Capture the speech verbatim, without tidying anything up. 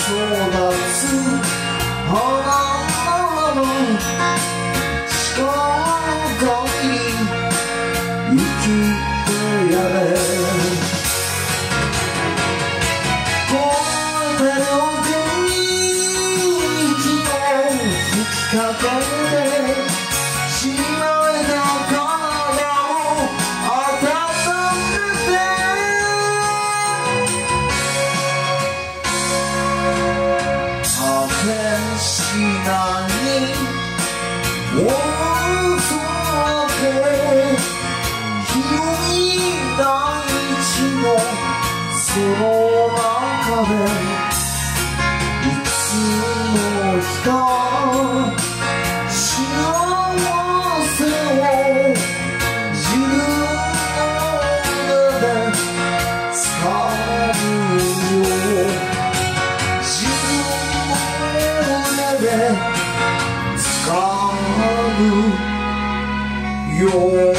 つ花の近くに生きてやれ。この手の天気を吹きかけてしまえた体を温めて果てしない大空で広い大地のその中でいつの日か幸せを自分の手で掴むよ。自分の手で掴むよ。